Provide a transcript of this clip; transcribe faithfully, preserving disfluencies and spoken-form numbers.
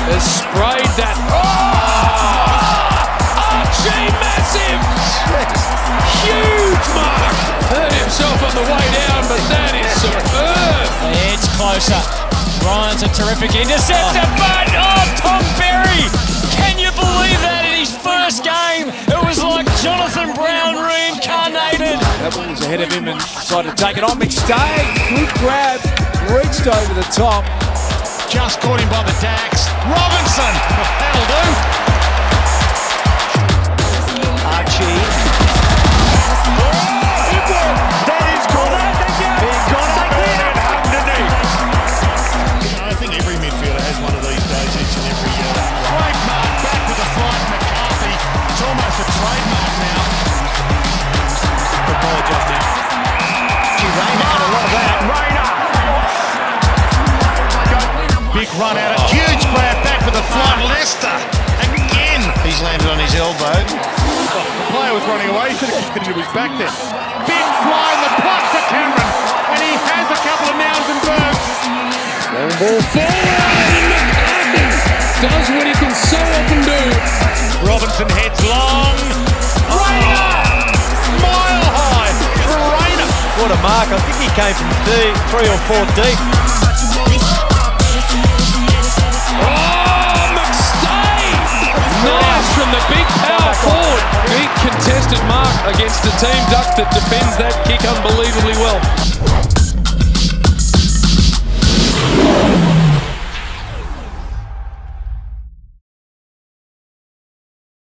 has sprayed that. Oh! Archie, massive! Huge mark! Hurt himself on the way down, but that is superb! The edge closer. Ryan's a terrific interceptor, oh. but oh, Tom Berry! Can you believe that in his first game? It was like Jonathan Brown reincarnated. That one was ahead of him and decided to take it on. McStay, good grab, reached over the top. Just caught him by the dax. Robinson, that'll do. Archie. That is good. He got up there and underneath. I think every midfielder has one of these days each and every year. Great mark, back with the flight, McCarthy. It's almost a trademark now. Good ball just now. Gee, Rayner had a lot of that. Rayner! Big run out, a huge grab back with the flight. Leicester again. He's landed on his elbow. Oh, the player was running away. He should have kicked it into his back there. Big fly in the plus to Cameron, and he has a couple of nouns and verbs. Long ball forward. Does what he can so often do. Robinson heads long. Rayner! Mile high for Rayner. What a mark. I think he came from three, three or four deep. Oh, McStay! Nice from the big power forward. Big contested mark against a team duck that defends that kick unbelievably well.